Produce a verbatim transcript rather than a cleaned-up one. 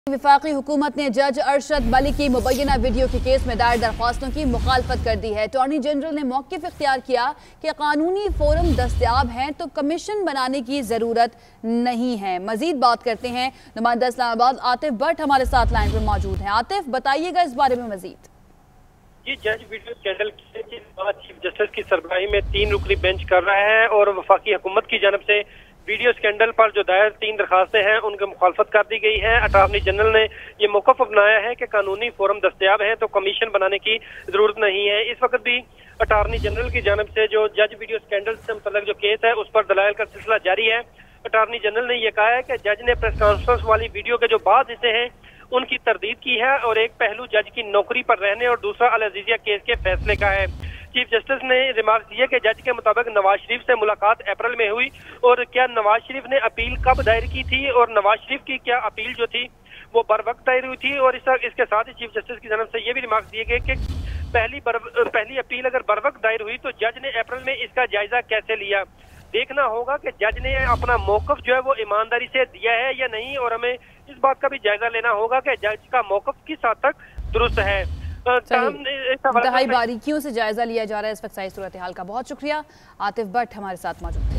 वफाकी हुकूमत ने जज अरशद मलिक की मुबैना वीडियो के केस में दायर दरख्वास्तों की मुखालफत कर दी है। अटॉर्नी जनरल ने मौक़िफ़ इख्तियार किया कि कानूनी फोरम दस्तयाब हैं तो कमीशन बनाने की ज़रूरत नहीं है। मजीद बात करते हैं, नुमाइंदा इस्लामाबाद आतिफ भट्ट हमारे साथ लाइन पर मौजूद हैं। आतिफ, बताइएगा इस बारे में मजीद। जी, जज वीडियो स्कैंडल के बाद चीफ जस्टिस की सरबराही में तीन रुकनी बेंच कर रहा है और वफाकी हुकूमत की जानब से वीडियो स्कैंडल पर जो दायर तीन दरखास्तें हैं उनकी मुखालफत कर दी गई है। अटॉर्नी जनरल ने ये मौक़िफ़ अपनाया है कि कानूनी फोरम दस्तयाब है तो कमीशन बनाने की जरूरत नहीं है। इस वक्त भी अटॉर्नी जनरल की जानब से जो जज वीडियो स्कैंडल से मुतल्लिक़ जो केस है उस पर दलाइल का सिलसिला जारी है। अटॉर्नी जनरल ने यह कहा है कि जज ने प्रेस कॉन्फ्रेंस वाली वीडियो के जो बाद हिस्से हैं उनकी तरदीद की है और एक पहलू जज की नौकरी पर रहने और दूसरा अल अजीजिया केस के फैसले का है। चीफ जस्टिस ने रिमार्क दिए कि जज के मुताबिक नवाज शरीफ से मुलाकात अप्रैल में हुई और क्या नवाज शरीफ ने अपील कब दायर की थी और नवाज शरीफ की क्या अपील जो थी वो बर वक्त दायर हुई थी। और इस इसके साथ ही चीफ जस्टिस की जानब से ये भी रिमार्क दिए गए कि पहली बर, पहली अपील अगर बर वक्त दायर हुई तो जज ने अप्रैल में इसका जायजा कैसे लिया। देखना होगा कि जज ने अपना मौक़िफ़ जो है वो ईमानदारी से दिया है या नहीं और हमें इस बात का भी जायजा लेना होगा कि जज का मौक़िफ़ किस हद तक दुरुस्त है। इंतहाई बारीकियों से जायजा लिया जा रहा है इस वक्त सारी सूरत हाल का। बहुत शुक्रिया आतिफ भट्ट हमारे साथ मौजूद।